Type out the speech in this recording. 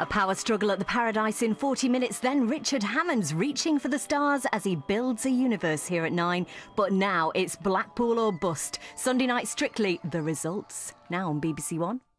A power struggle at the Paradise in 40 minutes, then Richard Hammond's reaching for the stars as he builds a universe here at 9. But now it's Blackpool or bust. Sunday night Strictly, the results. Now on BBC One.